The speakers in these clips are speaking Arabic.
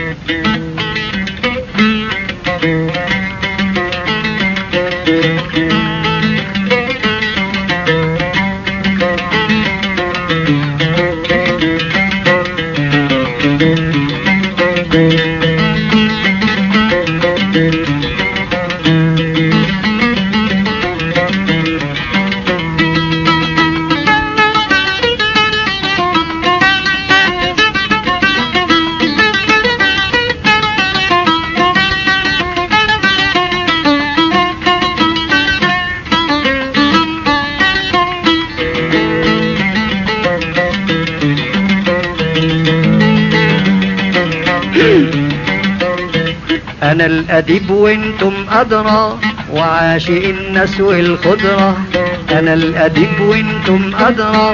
أنا الأديب وانتم أدرى وعاشق الناس والخضرة. أنا الأديب وانتم أدرى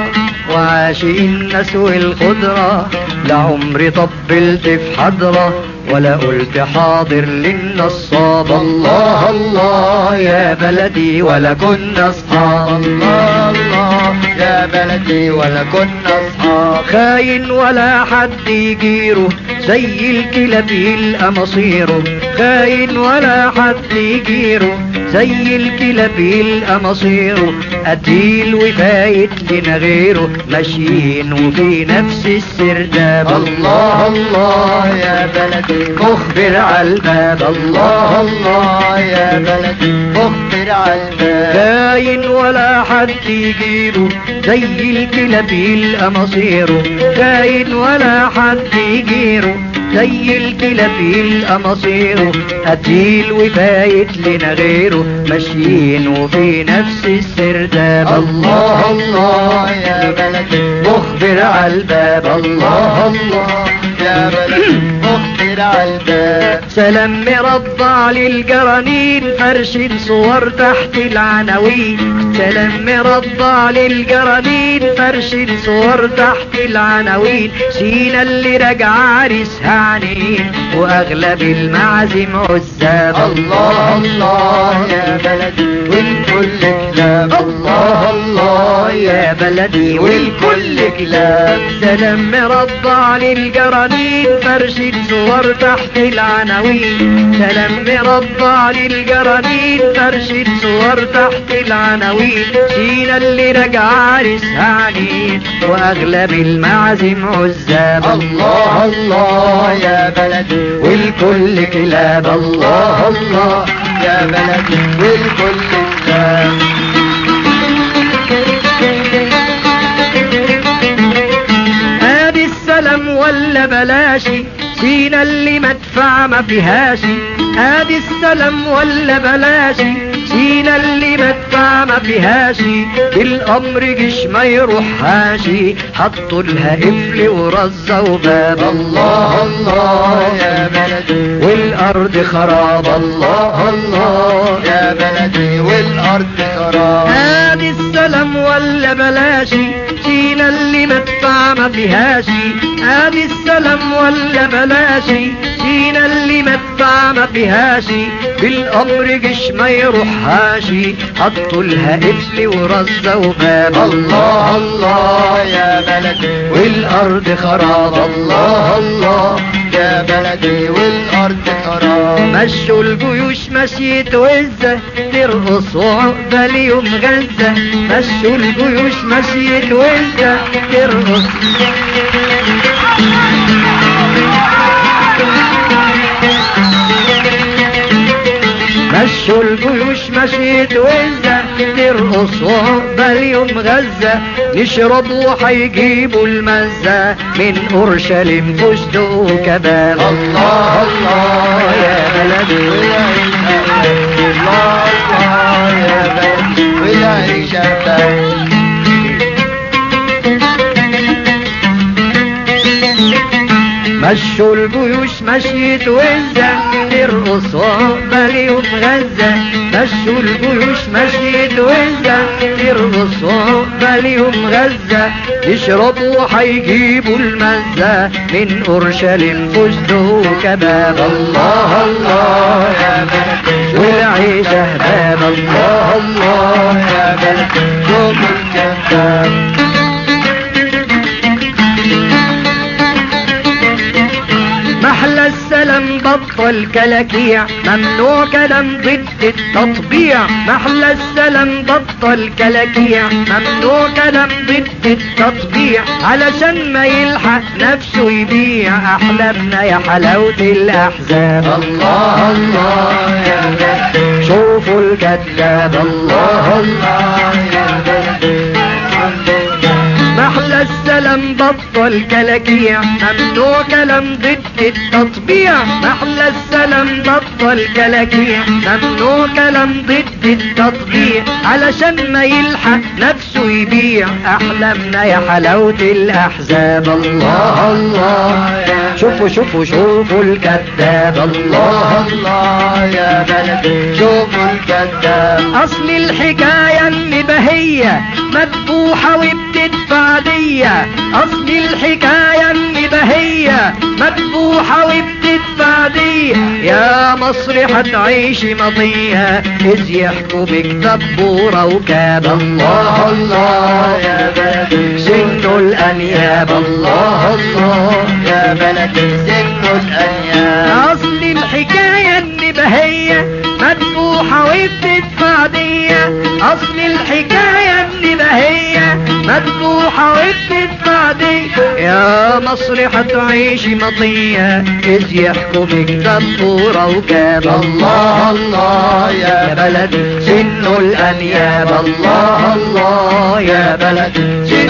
وعاشق الناس والخضرة. لعمري طبلت في حضرة ولا قلت حاضر للنصاب. الله الله يا بلدي ولا كنا أصحاب. الله الله يا بلدي ولا كنا أصحاب. خاين ولا حد يجيره زي الكلاب يلقى مصيره. خاين ولا حد يجيره زي الكلاب يلقى مصيره. قتيل وفايت لنا غيره ماشيين وفي نفس السرداب. الله الله يا بلدي مخبر عالباب. الله الله يا بلدي مخبر عالباب. خاين ولا حد يجيره زي الكلاب يلقى مصيره. خاين ولا حد يجيره زي الكلاب يلقى مصيره. قتيل وفايت لنا غيره ماشيين وفي نفس السرداب. الله الله يا بلدي مخبر عالباب. الله الله يا بلدي مخبر عالباب. سلام مربع للجرانين فرش صور تحت العناوين. سلام مربع للجرانين فرش صور تحت العناوين. سينا اللي راجع عريسها عنين واغلب المعازم عزاب. الله الله يا بلدي والكل كلاب. الله الله يا بلدي والكل كلاب. سلام مربع للجرانين فرش صور تحت العناوين. سلام مربع للجرانين فرش صور تحت العناوين. سينا اللي راجع عريسها عنين واغلب المعازم عزاب. الله الله يا بلدي والكل كلاب. الله الله يا بلدي والكل كلاب. ادي السلام ولا بلاشي سينا اللي مدفع ما فيهاشي. ادي السلام ولا بلاشي سينا اللي مدفع ما فيهاشي. الامر جيش ما يروحهاشي حطوا لها قفل ورزة وباب. الله الله يا بلدي والارض خراب. الله الله يا بلدي والارض خراب. ادي السلام ولا بلاشي سينا اللي مدفع ما فيهاشي. ادي السلام ولا بلاشي سينا اللي مدفع ما فيهاشي. بالامر جيش ما يروحهاشي حطوا لها قفل ورزة وباب. الله الله يا بلدي والارض خراب. الله الله يا بلدي والارض خراب. مشوا الجيوش مشيت وزة ترقص وعقبال يوم غزة. مشوا الجيوش مشيت وزة ترقص. مشوا الجيوش مشيت وزة ترقص وعقبال يوم غزة. يشربوا وحيجيبوا المزة من اورشليم فستق وكباب. الله الله يا بلدي الله الله يا بلدي والعيش شباب. مشوا الجيوش مشيت وزة ترقص وعقبال يوم غزة. مشوا الجيوش مشيت وزة ترقص وعقبال يوم غزة. يشربوا وحيجيبوا المزة من اورشليم فستق وكباب. الله الله يا بلدي والعيش شباب. الله الله يا بلدي يوم الكذاب. محلى السلام بطل كلاكيع، ممنوع كلام ضد التطبيع. محلى السلام بطل كلاكيع، ممنوع كلام ضد التطبيع. علشان ما يلحق نفسه يبيع احلامنا يا حلاوة الاحزاب. الله الله يا بلد شوفوا الكذاب. الله الله يا بلد محلى السلام بطل كلاكيع، ممنوع كلام ضد التطبيع. محلى السلام بطل كلاكيع، ممنوع كلام ضد التطبيع. علشان ما يلحق نفسه يبيع احلامنا يا حلاوة الاحزاب. الله الله شوفوا شوفوا شوفوا الكذاب. الله الله يا بلد شوفوا الكذاب. اصل الحكاية النبهية مذبوحة وبتدفع دية. اصل الحكاية النبهية مذبوحة وبتدفع دية. يا مصر هتعيشي مضية اذ يحكوا بك دبورة وكاب. الله الله يا بلد سنوا الانياب. الله الله يا بلد سنوا الانياب. اصل الحكاية النبهية مذبوحة وبتدفع دية. اصل الحكاية النبهية مذبوحة وبتدفع دية. يا مصر هتعيشي مطية اذ يحكوا بك دبورة وكاب. الله الله يا بلد سنوا الانياب. الله الله يا بلد